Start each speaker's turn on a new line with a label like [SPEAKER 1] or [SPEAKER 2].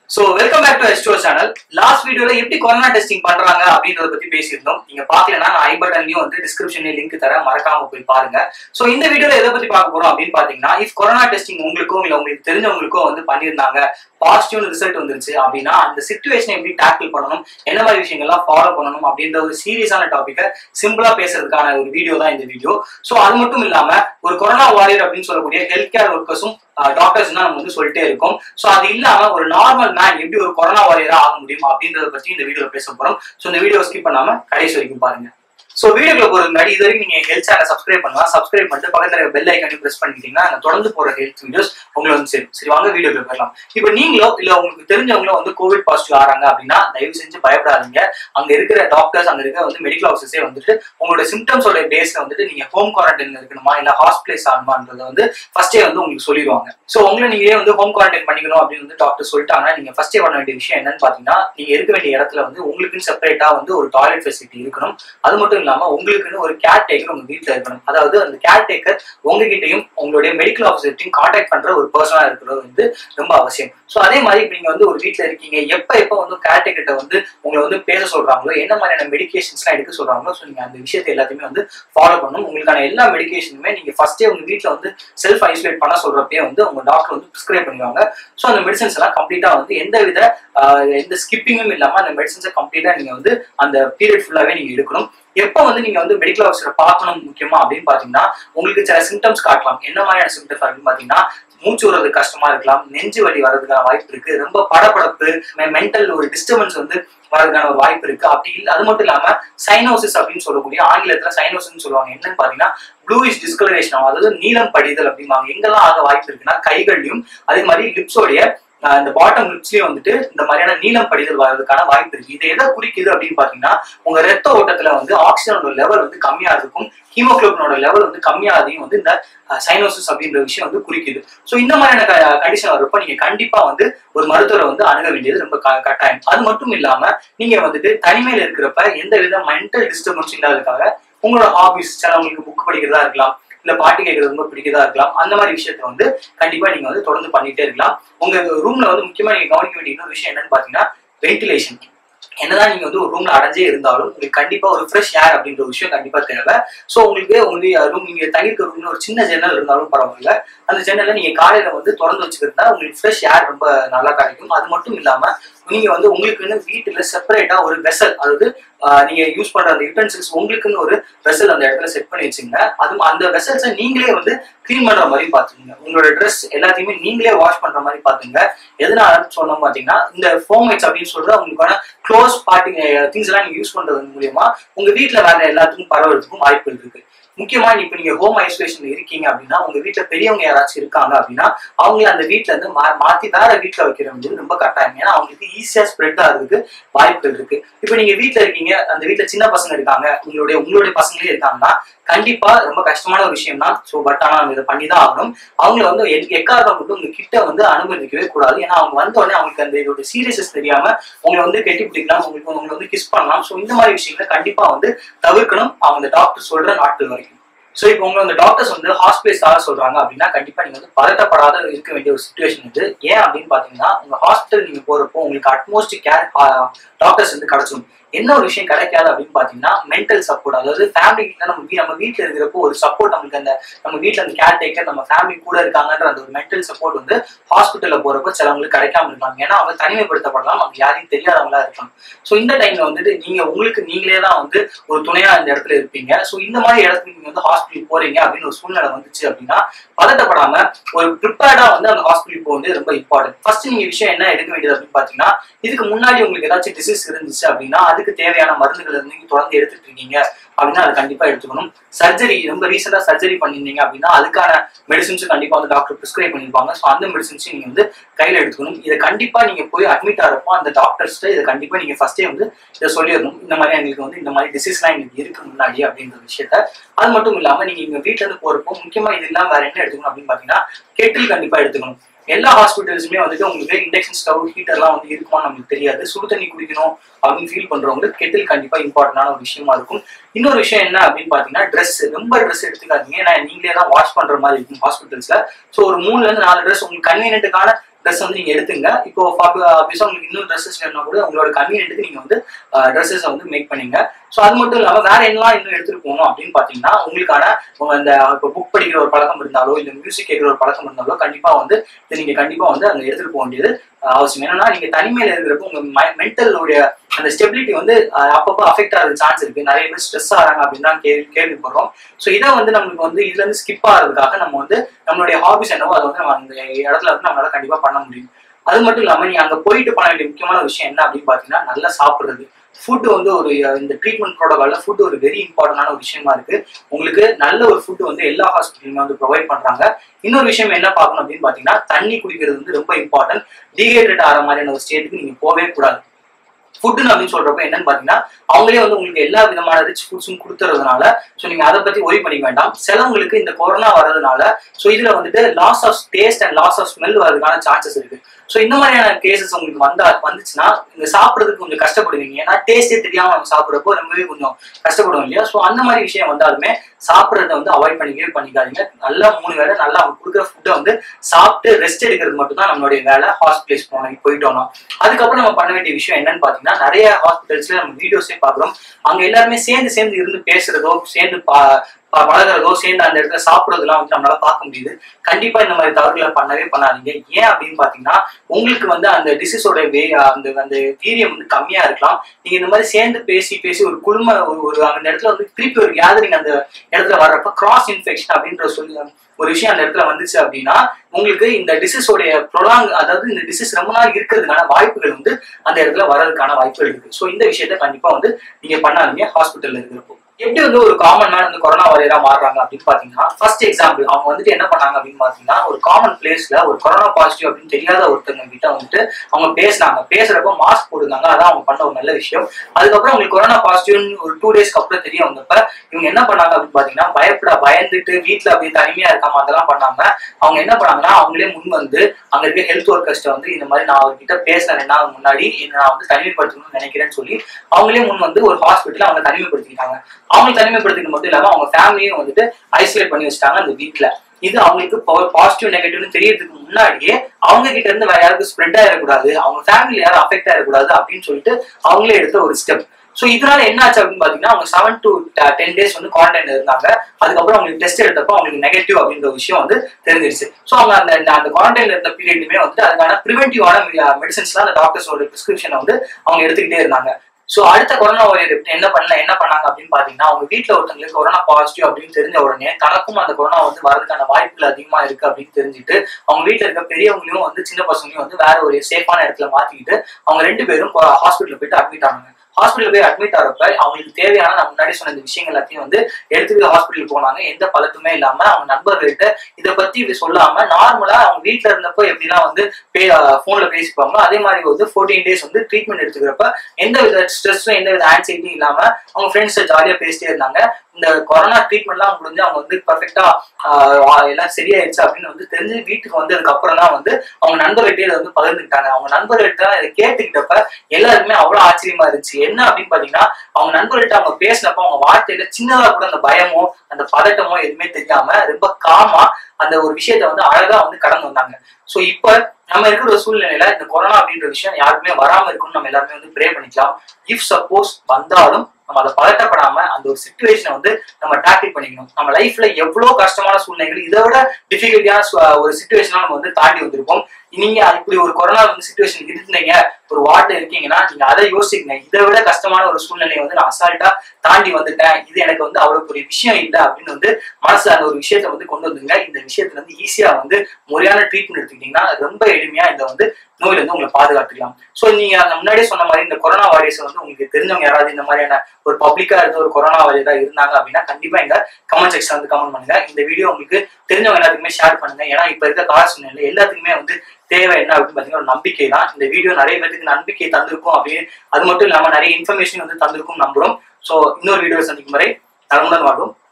[SPEAKER 1] So welcome back to H2O channel. Last video la eppadi corona testing பண்றாங்க அப்படிங்கறத பத்தி பேசியிருந்தோம். நீங்க பார்க்கலனா நான் ஐ பட்டன்லயும் வந்து டிஸ்கிரிப்ஷன்ல லிங்க் தரேன், மறக்காம போய் பாருங்க. சோ இந்த வீடியோல எதை பத்தி பார்க்க போறோம் அப்படினு பாத்தீங்கன்னா, if corona testing உங்களுக்கோ இல்ல உங்களுக்கு தெரிஞ்சவங்களுக்கோ வந்து பண்ணிருந்தாங்க, பாசிட்டிவ் ரிசல்ட் வந்துருச்சு அப்படினா அந்த சிச்சுவேஷனை எப்படி டாக்கிள் பண்ணனும், என்ன மாதிரி விஷயங்கள்லாம் ஃபாலோ பண்ணனும் அப்படிங்கற ஒரு சீரியஸான டாபிக்க சிம்பிளா பேசுறதுக்கான ஒரு வீடியோ தான் இந்த வீடியோ. சோ அது மட்டும் இல்லாம ஒரு கொரோனா வாரியர் அப்படின்னு சொல்லக்கூடிய ஹெல்த் கேர் ஒர்க்கர்ஸும் டாக்டர்ஸ் தான் நம்ம வந்து சொல்லிட்டே இருக்கோம். சோ அது இல்லாம ஒரு நார்மல் மேன் எப்படி ஒரு கொரோனா வாரியரா ஆக முடியும் அப்படின்றத பத்தி இந்த வீடியோல பேச போறோம். சோ இந்த வீடியோ ஸ்கிப் பண்ணாம கடைசி வரைக்கும் பாருங்க. சோ வீடியோக்குள்ள போறதுக்கு முன்னாடி இது வரைக்கும் நீங்க ஹெல்த் சேனலை சப்ஸ்கிரைப் பண்ணலாம். சப்ஸ்கிரைப் பண்ணிட்டு பக்கத்துல இருக்க பெல் ஐக்கானையும் பிரஸ் பண்ணிட்டீங்கன்னா நான் தொடர்ந்து போற ஹெல்த் வீடியோஸ் உங்களுக்கு வந்து சேரும். சரி வாங்க வீடியோக்குள்ள போகலாம். இப்போ நீங்களோ இல்ல உங்களுக்கு தெரிஞ்சவங்களோ வந்து கோவிட் பாசிட்டிவ் ஆறாங்க அப்படின்னா தயவு செஞ்சு பயப்படாதீங்க. அங்க இருக்கிற டாக்டர்ஸ், அங்க இருக்க வந்து மெடிக்கல் ஆஃபீஸர்ஸே வந்துட்டு உங்களோட சிம்டம்ஸோட பேஸ்ல வந்துட்டு நீங்க ஹோம் குவாரண்டைன்ல இருக்கணுமா இல்ல ஹாஸ்பிட்டலைஸ் ஆகணுமான்றத வந்து ஃபர்ஸ்டே வந்து உங்களுக்கு சொல்லிடுவாங்க. சோ உங்களை நீங்களே வந்து ஹோம் குவாரண்டைன் பண்ணிக்கணும் அப்படின்னு வந்து டாக்டர் சொல்லிட்டாங்கன்னா நீங்க ஃபர்ஸ்டே பண்ண வேண்டிய விஷயம் என்னன்னு பாத்தீங்கன்னா, நீங்க இருக்க வேண்டிய இடத்துல வந்து உங்களுக்குன்னு செப்பரேட்டா வந்து ஒரு டாய்லெட் ஃபெசிலிட்டி இருக்கணும். அது மட்டும் இல்லாம உங்களுக்குன்னு ஒரு கேர் டேக்கர் உங்க வீட்டுல இருக்கணும். அதாவது அந்த கேர் டேக்கர் உங்ககிட்டயும் உங்களுடைய மெடிக்கல் ஆஃபீஸர்ட்டையும் கான்டாக்ட் பண்ற ஒரு பர்சனா இருக்கிறது வந்து ரொம்ப அவசியம். சோ அதே மாதிரி இப்ப நீங்க வந்து ஒரு வீட்டுல இருக்கீங்க, எப்ப வந்து கேர் டேக்கர்ட்ட வந்து உங்களை வந்து பேச சொல்றாங்களோ, என்ன மாதிரியான மெடிகேஷன்ஸ் எல்லாம் எடுக்க சொல்றாங்களோ, சோ நீங்க அந்த விஷயத்தை எல்லாத்தையுமே வந்து ஃபாலோ பண்ணணும். உங்களுக்கான எல்லா மெடிகேஷனுமே நீங்க ஃபர்ஸ்டே உங்க வீட்டுல வந்து செல்ஃப் ஐசோலேட் பண்ண சொல்றப்பே வந்து உங்க டாக்டர் வந்து பிரிஸ்கிரைப் பண்ணுவாங்க. சோ அந்த மெடிசன்ஸ் எல்லாம் கம்ப்ளீட்டா வந்து எந்த ஸ்கிப்பிங்கும் இல்லாம அந்த மெடிசன்ஸை கம்ப்ளீட்டா நீங்க வந்து அந்த பீரியட் ஃபுல்லாவே நீங்க எடுக்கணும். எப்ப வந்து நீங்க வந்து மெடிக்கல் ஆஃபீஸரை பார்க்கணும் முக்கியமா அப்படின்னு பாத்தீங்கன்னா, உங்களுக்கு சில சிம்டம்ஸ் காட்டலாம். என்ன மாதிரியான சிம்டம்ஸ் அப்படின்னு பாத்தீங்கன்னா, மூச்சு விடுறது கஷ்டமா இருக்கலாம், நெஞ்சு வலி வர்றதுக்கான வாய்ப்பு இருக்கு, ரொம்ப படபடப்பு, மென்டல் ஒரு டிஸ்டர்பன்ஸ் வந்து வரதுக்கான ஒரு வாய்ப்பு இருக்கு. அப்படி இல்லை, அது மட்டும் இல்லாம சைனோசிஸ் அப்படின்னு சொல்லக்கூடிய ஆங்கிலத்துல சைனோசிஸ் சொல்லுவாங்க. என்னன்னு பாத்தீங்கன்னா ப்ளூயிஷ் டிஸ்கலரேஷன், அதாவது நீலம் படிதல் அப்படிம்பாங்க. எங்கெல்லாம் ஆக வாய்ப்பு இருக்குன்னா கைகள்லயும் அதே மாதிரி லிப்ஸோடைய இந்த பாட்டம் லிப்ஸ்லயும் வந்துட்டு இந்த மாதிரியான நீலம் படிதல் வர்றதுக்கான வாய்ப்பு இருக்கு. இது எதை குறிக்குது அப்படின்னு பாத்தீங்கன்னா, உங்க ரத்த ஓட்டத்துல வந்து ஆக்சிஜனோட லெவல் வந்து கம்மியா இருக்கும், ஹீமோகுளோபினோட லெவல் வந்து கம்மியாதையும் வந்து இந்த சைனோசிஸ் அப்படின்ற விஷயம் வந்து குறிக்குது. சோ இந்த மாதிரியான கண்டிஷன் வர்றப்ப நீங்க கண்டிப்பா வந்து ஒரு மருத்துவரை வந்து அணுக வேண்டியது ரொம்ப கட்டாயம். அது மட்டும் இல்லாம நீங்க வந்துட்டு தனிமையில இருக்கிறப்ப எந்த வித மென்டல் டிஸ்டர்பன்ஸ் இல்லாததுக்காக உங்களோட ஹாபிஸ், சிலவங்களுக்கு புக் படிக்கிறதா இருக்கலாம், இல்ல பாட்டு கேட்கறது ரொம்ப பிடிக்கிறதா இருக்கலாம், அந்த மாதிரி விஷயத்த வந்து கண்டிப்பா நீங்க வந்து தொடர்ந்து பண்ணிட்டே இருக்கலாம். உங்க ரூம்ல வந்து முக்கியமா நீங்க கவனிக்க வேண்டிய இன்னொரு விஷயம் என்னன்னு பாத்தீங்கன்னா வென்டிலேஷன். என்னதான் நீங்க வந்து ஒரு ரூம்ல அடைஞ்சே இருந்தாலும் உங்களுக்கு கண்டிப்பா ஒரு ஃப்ரெஷ் ஏர் அப்படின்ற ஒரு விஷயம் கண்டிப்பா தேவை. சோ உங்களுக்கு ரூம் நீங்க தங்கியிருக்க ரூம்ல ஒரு சின்ன ஜன்னல் இருந்தாலும் பரவாயில்ல, அந்த ஜன்னலை நீங்க காலையில வந்து திறந்து வச்சுக்கிறதா உங்களுக்கு ஃப்ரெஷ் ஏர் ரொம்ப நல்லா கிடைக்கும். அது மட்டும் இல்லாம நீங்க வந்து உங்களுக்குன்னு வீட்டுல செப்பரேட்டா ஒரு வெசல், அதாவது நீங்க யூஸ் பண்ற அந்த யூட்டன்சில்ஸ் உங்களுக்குன்னு ஒரு வெசல் அந்த இடத்துல செட் பண்ணி வச்சுங்க. அது அந்த வெசல்ஸை நீங்களே வந்து கிளீன் பண்ற மாதிரி பாத்துங்க. உங்களோட ட்ரெஸ் எல்லாத்தையுமே நீங்களே வாஷ் பண்ற மாதிரி பாத்துங்க. எதனால சொன்னோம் பாத்தீங்கன்னா, இந்த ஃபோமைட்ஸ் அப்படின்னு சொல்ற உங்களுக்கான க்ளோஸ் பார்ட்டி திங்ஸ் எல்லாம் நீங்க யூஸ் பண்றது மூலியமா உங்க வீட்டுல வேற எல்லாத்துக்கும் பரவறதுக்கும் வாய்ப்புகள் இருக்கு. முக்கியமா இப்ப நீங்க ஹோம் ஐசோலேஷன்ல இருக்கீங்க அப்படின்னா, உங்க வீட்டுல பெரியவங்க யாராச்சும் இருக்காங்க அப்படின்னா அவங்களை அந்த வீட்டுல இருந்து மாத்தி வேற வீட்டுல வைக்கிற வேண்டியது ரொம்ப கட்டாயம். ஏன்னா அவங்களுக்கு ஈஸியா ஸ்ப்ரெட் ஆகிறதுக்கு வாய்ப்புகள் இருக்கு. இப்ப நீங்க வீட்டுல இருக்கீங்க, அந்த வீட்டுல சின்ன பசங்க இருக்காங்க, உங்களுடைய பசங்களே இருக்காங்கன்னா கண்டிப்பா ரொம்ப கஷ்டமான ஒரு விஷயம் தான். சோ பட் ஆனா நம்ம இதை பண்ணிதான் ஆகணும். அவங்களை வந்து எக்காரணம் மட்டும் உங்க கிட்ட வந்து அனுமதிக்கவே கூடாது. ஏன்னா அவங்க வந்த உடனே அவங்களுக்கு அந்த இதோட சீரியஸஸ் தெரியாம உங்களை வந்து கெட்டி பிடிக்கலாம், உங்களை வந்து கிஸ் பண்ணலாம். சோ இந்த மாதிரி விஷயங்களை கண்டிப்பா வந்து தவிர்க்கணும் அவங்க டாக்டர் சொல்ற நாட்கள் வரைக்கும். சோ இப்போ உங்க அந்த டாக்டர்ஸ் வந்து ஹாஸ்பிட்டலைஸ் ஆக சொல்றாங்க அப்படின்னா கண்டிப்பா நீங்க வந்து பதட்டப்படாத இருக்க வேண்டிய ஒரு சிச்சுவேஷன் இது. ஏன் அப்படின்னு பாத்தீங்கன்னா, உங்க ஹாஸ்பிட்டல் நீங்க போறப்போ உங்களுக்கு அட்மோஸ்ட் கேர் டாக்டர்ஸ் வந்து கிடைச்சிடும். என்ன ஒரு விஷயம் கிடைக்காது அப்படின்னு பாத்தீங்கன்னா மென்டல் சப்போர்ட். அதாவது ஃபேமிலி நம்ம வீட்டுல இருக்கிறப்போ ஒரு சப்போர்ட் நமக்கு அந்த நம்ம வீட்டுல அந்த கேர் டேக்கர் நம்ம ஃபேமிலி கூட இருக்காங்கன்ற அந்த ஒரு மென்டல் சப்போர்ட் வந்து ஹாஸ்பிட்டல்ல போறப்போ சிலவங்களுக்கு கிடைக்காம இருக்காங்க. ஏன்னா அவங்க தனிமைப்படுத்தப்படலாம், அவங்க யாரையும் தெரியாதவங்களா இருக்கலாம். சோ இந்த டைம்ல வந்துட்டு நீங்க உங்களுக்கு நீங்களே தான் வந்து ஒரு துணையா இந்த இடத்துல இருப்பீங்க. சோ இந்த மாதிரி இடத்துக்கு நீங்க வந்து ஹாஸ்பிட்டல் போறீங்க அப்படின்னு ஒரு சூழ்நிலை வந்துச்சு அப்படின்னா பதட்டப்படாம ஒரு ப்ரிப்பேர்டா வந்து அந்த ஹாஸ்பிட்டல் போக வேண்டியது ரொம்ப இம்பார்ட்டன்ட். ஃபர்ஸ்ட் நீங்க விஷயம் என்ன எடுக்க வேண்டியது அப்படின்னு பாத்தீங்கன்னா, இதுக்கு முன்னாடி உங்களுக்கு ஏதாச்சும் டிசீஸ் இருந்துச்சு அப்படின்னா அதுக்கு தேவையான மருந்துகள் நீங்க தொடர்ந்து எடுத்துட்டு இருக்கீங்க அப்படின்னா அது கண்டிப்பா எடுத்துக்கணும். சர்ஜரி ரொம்ப ரீசெண்டா சர்ஜரி பண்ணிருந்தீங்க அப்படின்னா அதுக்கான மெடிசன்ஸும் கண்டிப்பா வந்து டாக்டர் பிரிஸ்கிரைப் பண்ணிருப்பாங்க. ஸோ அந்த மெடிசன்ஸும் நீங்க வந்து கையில எடுத்துக்கணும். இதை கண்டிப்பா நீங்க போய் அட்மிட் ஆகிறப்போ அந்த டாக்டர்ஸ்ட்டு இதை கண்டிப்பா நீங்க ஃபர்ஸ்டே வந்து இதை சொல்லிடணும். இந்த மாதிரி எங்களுக்கு வந்து இந்த மாதிரி டிசீஸ்லாம் எங்களுக்கு இருக்கு முன்னாடி அப்படின்ற விஷயத்த. அது மட்டும் இல்லாம நீங்க இங்க வீட்டுல இருந்து போறப்போ முக்கியமா இது இல்லாம வேற என்ன எடுத்துக்கணும் அப்படின்னு பாத்தீங்கன்னா கெட்டில் கண்டிப்பா எடுத்துக்கணும். எல்லா ஹாஸ்பிட்டல்ஸுமே வந்துட்டு உங்களுக்கு இண்டக்ஷன் ஸ்டவ் ஹீட்டர்லாம் வந்து இருக்குமான்னு நமக்கு தெரியாது. சுடு தண்ணி குடிக்கணும் அப்படின்னு ஃபீல் பண்றவங்களுக்கு கெட்டில் கண்டிப்பா இம்பார்ட்டன்டான ஒரு விஷயமா இருக்கும். இன்னொரு விஷயம் என்ன அப்படின்னு பாத்தீங்கன்னா ட்ரெஸ், ரொம்ப ட்ரெஸ் எடுத்துக்காதீங்க. ஏன்னா நீங்களே தான் வாஷ் பண்ற மாதிரி இருக்கும் ஹாஸ்பிட்டல்ஸ்ல. ஸோ ஒரு 3ல இருந்து 4 ட்ரெஸ் உங்களுக்கு கன்வீனியன்ட்டுக்கான ட்ரெஸ் வந்து நீங்க எடுத்துங்க. இப்போ உங்களுக்கு இன்னும் ட்ரெஸ்ஸஸ் வேணும்னா கூட உங்களோட கன்வீனியன்ட்டுக்கு நீங்க வந்து ட்ரெஸ்ஸஸ் வந்து மேக் பண்ணீங்க. ஸோ அது மட்டும் இல்லாம வேற என்னலாம் இன்னும் எடுத்துட்டு போகணும் அப்படின்னு பாத்தீங்கன்னா, உங்களுக்கான இந்த இப்போ புக் படிக்கிற ஒரு பழக்கம் இருந்தாலோ இல்ல மியூசிக் கேட்கிற ஒரு பழக்கம் இருந்தாலோ கண்டிப்பா வந்து இதை நீங்க கண்டிப்பா வந்து அங்க எடுத்துட்டு போக வேண்டியது அவசியம். என்னன்னா நீங்க தனிமையில இருக்கிறப்போ உங்க மென்டலுடைய அந்த ஸ்டெபிலிட்டி வந்து அப்பப்போ அஃபெக்ட் ஆகுது சான்ஸ் இருக்கு. நிறைய பேர் ஸ்ட்ரெஸ் ஆகிறாங்க அப்படின்னு தான் கேள்விப்படுறோம். ஸோ இதை வந்து நம்மளுக்கு வந்து இதுல இருந்து ஸ்கிப் ஆகிறதுக்காக நம்ம வந்து நம்மளுடைய ஹாபிஸ் என்னவோ அதை வந்து நம்ம அந்த இடத்துல வந்து நம்மளால கண்டிப்பா பண்ண முடியும். அது மட்டும் இல்லாம நீ அங்க போயிட்டு பண்ண வேண்டிய முக்கியமான விஷயம் என்ன அப்படின்னு பாத்தீங்கன்னா, நல்லா சாப்பிடுறது. ஃபுட் வந்து ஒரு இந்த ட்ரீட்மெண்ட் ப்ரோட்டோகால்ல ஃபுட் ஒரு வெரி இம்பார்ட்டன்டான ஒரு விஷயமா இருக்கு. உங்களுக்கு நல்ல ஒரு ஃபுட் வந்து எல்லா ஹாஸ்பிட்டலுமே வந்து ப்ரொவைட் பண்றாங்க. இன்னொரு விஷயம் என்ன பார்க்கணும் அப்படின்னு பாத்தீங்கன்னா, தண்ணி குடிக்கிறது வந்து ரொம்ப இம்பார்ட்டன்ட். டீஹைட்ரேட் ஆகிற மாதிரியான ஒரு ஸ்டேட்டுக்கு நீங்க போகவே கூடாது. ஃபுட்டுன்னு அப்படின்னு சொல்றப்ப என்னன்னு பாத்தீங்கன்னா, அவங்களே வந்து உங்களுக்கு எல்லா விதமான ரிச் ஃபுட்ஸும் கொடுத்துறதுனால ஸோ நீங்க அதை பத்தி ஒரி பண்ணிக்க வேண்டாம். சிலவங்களுக்கு இந்த கொரோனா வர்றதுனால ஸோ இதுல வந்துட்டு loss of taste and loss of smell வரதுக்கான சான்சஸ் இருக்கு. ஸோ இந்த மாதிரியான கேசஸ் உங்களுக்கு வந்துச்சுன்னா நீங்க சாப்பிட்றதுக்கு கொஞ்சம் கஷ்டப்படுவீங்க. ஏன்னா டேஸ்டே தெரியாம நம்ம சாப்பிட்றப்போ ரொம்பவே கொஞ்சம் கஷ்டப்படுவோம் இல்லையா? ஸோ அந்த மாதிரி விஷயம் வந்தாலுமே சாப்பிட்றத வந்து அவாய்ட் பண்ணிக்காதீங்க. நல்லா 3 வேளை நல்லா அவங்க கொடுக்குற ஃபுட்டை வந்து சாப்பிட்டு ரெஸ்ட் எடுக்கிறது மட்டும் தான் நம்மளுடைய வேலை. ஹாஸ்பிட்டல்ஸ் போயிட்டோம்னா அதுக்கப்புறம் நம்ம பண்ண வேண்டிய விஷயம் என்னன்னு பாத்தீங்கன்னா, நிறைய ஹாஸ்பிட்டல்ஸ்ல நம்ம வீடியோஸே பாக்குறோம். அங்க எல்லாருமே சேர்ந்து இருந்து பேசுறதோ சேர்ந்து பழகிறதோ சேர்ந்து அந்த இடத்துல சாப்பிடுறதுலாம் வந்து நம்மளால பார்க்க முடியுது. கண்டிப்பா இந்த மாதிரி தவறுகளை பண்ணாதீங்க. ஏன் அப்படின்னு பாத்தீங்கன்னா, உங்களுக்கு வந்து அந்த டிசீஸோட அந்த வீரியம் வந்து கம்மியா இருக்கலாம். நீங்க இந்த மாதிரி சேர்ந்து பேசி ஒரு அந்த இடத்துல வந்து திருப்பி ஒரு கேதரிங் அந்த இடத்துல வர்றப்ப கிராஸ் இன்ஃபெக்ஷன் அப்படின்ற சொல்லி ஒரு விஷயம் அந்த இடத்துல வந்துச்சு அப்படின்னா, உங்களுக்கு இந்த டிசீஸோடைய அதாவது இந்த டிசீஸ் ரொம்ப நாள் இருக்கிறதுக்கான வாய்ப்புகள் வந்து அந்த இடத்துல வர்றதுக்கான வாய்ப்புகள் இருக்கு. ஸோ இந்த விஷயத்த கண்டிப்பா வந்து நீங்க பண்ணாதீங்க ஹாஸ்பிட்டல்ல இருக்கிறப்போ. எப்படி வந்து ஒரு காமன் மேன் வந்து கொரோனா வாரியரா மாறுறாங்க அப்படின்னு பாத்தீங்கன்னா, ஃபர்ஸ்ட் எக்ஸாம்பிள் அவங்க வந்துட்டு என்ன பண்ணாங்க அப்படின்னு பாத்தீங்கன்னா, ஒரு காமன் பிளேஸ்ல ஒரு கொரோனா பாசிட்டிவ் அப்படின்னு தெரியாத ஒருத்தவங்க கிட்ட வந்துட்டு அவங்க பேசுறப்ப மாஸ்க் போடுறாங்க. அதான் அவங்க பண்ண ஒரு நல்ல விஷயம். அதுக்கப்புறம் அவங்களுக்கு கொரோனா பாசிட்டிவ் ஒரு 2 டேஸ்க்கு அப்புறம் தெரிய வந்தப்ப இவங்க என்ன பண்ணாங்க அப்படின்னு பாத்தீங்கன்னா, பயந்துட்டு வீட்டுல அப்படியே தனிமையா இருக்காம அதெல்லாம் பண்ணாம அவங்க என்ன பண்ணாங்கன்னா, அவங்களே முன் வந்து அங்க இருக்க ஹெல்த் ஒர்க்கர்ஸ்ட வந்து இந்த மாதிரி நான் அவர்கிட்ட பேசினேன் 2 நாள் முன்னாடி நான் வந்து தனிமைப்படுத்தணும்னு நினைக்கிறேன்னு சொல்லி அவங்களே முன் வந்து ஒரு ஹாஸ்பிட்டல் அவங்க தனிமைப்படுத்திக்கிட்டாங்க. அவங்க தனிமைப்படுத்திக்க மட்டும் இல்லாம அவங்க ஃபேமிலியும் வந்துட்டு ஐசோலேட் பண்ணி வச்சுட்டாங்க அந்த வீட்டுல. இது அவங்களுக்கு பாசிட்டிவ் நெகட்டிவ்னு தெரியறதுக்கு முன்னாடியே அவங்க கிட்ட இருந்து வேற யாருக்கும் ஸ்ப்ரெட் ஆயிடக்கூடாது, அவங்க ஃபேமிலி யாரும் அஃபெக்ட் ஆயிடக்கூடாது அப்படின்னு சொல்லிட்டு அவங்களே எடுத்த ஒரு ஸ்டெப். ஸோ இதனால என்ன ஆச்சு அப்படின்னு பாத்தீங்கன்னா, அவங்க 7 to 10 days வந்து குவாரண்டைன்ல இருந்தாங்க. அதுக்கப்புறம் அவங்களுக்கு டெஸ்ட் எடுத்தப்போ அவங்களுக்கு நெகட்டிவ் அப்படின்ற விஷயம் வந்து தெரிஞ்சிருச்சு. ஸோ அவங்க அந்த குவாரண்டைன்ல இருந்த பீரியடுமே வந்து அதுக்கான ப்ரிவென்டிவான மெடிசன்ஸ்லாம் அந்த டாக்டர்ஸோட பிரிஸ்கிரிப்ஷனை வந்து அவங்க எடுத்துக்கிட்டே இருந்தாங்க. ஸோ அடுத்த கொரோனா வாரியர் என்ன பண்ணாங்க அப்படின்னு பாத்தீங்கன்னா, அவங்க வீட்டுல ஒருத்தவங்களுக்கு கொரோனா பாசிட்டிவ் அப்படின்னு தெரிஞ்ச உடனே தனக்கும் அந்த கொரோனா வந்து வரதுக்கான வாய்ப்புகள் அதிகமா இருக்கு அப்படின்னு தெரிஞ்சுட்டு அவங்க வீட்டுல இருக்க பெரியவங்களையும் வந்து சின்ன பசங்களையும் வந்து வேற ஒரு சேஃபான இடத்துல மாத்திக்கிட்டு அவங்க 2 பேரும் ஹாஸ்பிட்டல் போயிட்டு அட்மிட் ஆனாங்க. ஹாஸ்பிட்டல் போய் அட்மிட் ஆகிறப்ப அவங்களுக்கு தேவையான நான் முன்னாடி சொன்ன இந்த விஷயங்கள் எல்லாத்தையும் வந்து எடுத்துட்டு ஹாஸ்பிட்டல் போனாங்க. எந்த பதட்டமே இல்லாம அவங்க நண்பர்கள்ட்ட இதை பத்தி சொல்லாம நார்மலா அவங்க வீட்டுல இருந்தப்போ எப்படிலாம் வந்து போன்ல பேசிப்பாங்களோ அதே மாதிரி வந்து 14 days வந்து ட்ரீட்மெண்ட் எடுத்துக்கிறப்ப எந்த வித ஸ்ட்ரெஸ்ஸும் எந்த வித ஆன்சைட்டியும் இல்லாம அவங்க ஃப்ரெண்ட்ஸ் ஜாலியா பேசிட்டே இருந்தாங்க. இந்த கொரோனா ட்ரீட்மெண்ட்லாம் முடிஞ்சு அவங்க வந்து பர்ஃபெக்டா எல்லாம் சரியாயிடுச்சு அப்படின்னு வந்து தெரிஞ்சு வீட்டுக்கு வந்ததுக்கு அப்புறம் தான் வந்து அவங்க நண்பர்கள்ட்டே இதை வந்து பகிர்ந்துக்கிட்டாங்க. அவங்க நண்பர்கள்ட்ட இதை கேட்டுக்கிட்டப்ப எல்லாருக்குமே அவ்வளவு ஆச்சரியமா இருந்துச்சு. என்ன அப்படின்னு பாத்தீங்கன்னா, அவங்க நண்பர்கள்ட்ட அவங்க பேசினப்ப அவங்க வார்த்தையில சின்னதா கூட அந்த பயமோ அந்த பதட்டமோ எதுவுமே தெரியாம ரொம்ப காமா அந்த ஒரு விஷயத்த வந்து அழகா வந்து கடந்து வந்தாங்க. ஸோ இப்ப நம்ம இருக்கிற ஒரு சூழ்நிலையில இந்த கொரோனா அப்படின்ற விஷயம் யாருக்குமே வராம இருக்கும்னு நம்ம எல்லாருமே வந்து ப்ரே பண்ணிக்கலாம். இஃப் சப்போஸ் வந்தாலும் நம்ம அதை பதட்டப்படாம அந்த ஒரு சிச்சுவேஷனை வந்து நம்ம டேக்கிள் பண்ணிக்கணும். நம்ம லைஃப்ல எவ்வளவு கஷ்டமான சூழ்நிலைகள் இதை விட டிஃபிகல்ட்டியான ஒரு சிச்சுவேஷனா நம்ம வந்து தாண்டி வந்திருப்போம். நீங்க இப்படி ஒரு கொரோனா வந்து சிச்சுவேஷன் இருந்தீங்க, ஒரு வார்டு இருக்கீங்கன்னா நீங்க அதை யோசிக்கங்க. இதை விட கஷ்டமான ஒரு சூழ்நிலையை வந்து நான் அசால்ட்டா தாண்டி வந்துட்டேன், இது எனக்கு வந்து அவ்வளவு பெரிய விஷயம் இல்லை அப்படின்னு வந்து மனசு அந்த ஒரு விஷயத்த வந்து கொண்டு வந்துங்க. இந்த விஷயத்துல வந்து ஈஸியா வந்து முறையான ட்ரீட்மெண்ட் எடுத்துக்கிட்டீங்கன்னா ரொம்ப எளிமையா இந்த வந்து நோயில இருந்து உங்களை பாதுகாத்துக்கலாம். ஸோ நீங்க அந்த முன்னாடியே சொன்ன மாதிரி இந்த கொரோனா வாரியர்ஸ் வந்து உங்களுக்கு தெரிஞ்சவங்க யாராவது இந்த மாதிரியான ஒரு பப்ளிக்கா இருந்த ஒரு கொரோனா வாரியரா இருந்தாங்க அப்படின்னா கண்டிப்பா எங்க கமெண்ட் செக்ஷன் வந்து கமெண்ட் பண்ணுங்க. இந்த வீடியோ உங்களுக்கு தெரிஞ்சவங்க எல்லாத்துக்குமே ஷேர் பண்ணுங்க. ஏன்னா இப்ப இருக்க கால சூழ்நிலை எல்லாத்துக்குமே வந்து தேவை என்ன அப்படின்னு பாத்தீங்கன்னா ஒரு நம்பிக்கை தான். இந்த வீடியோ நிறைய பேருக்கு நம்பிக்கை தந்திருக்கும் அப்படின்னு அது மட்டும் இல்லாம நிறைய இன்ஃபர்மேஷன் வந்து தந்திருக்கும் நம்புறோம். ஸோ இன்னொரு வீடியோ சந்திக்கும் வரை நலமுடன் வாழ்வோம்.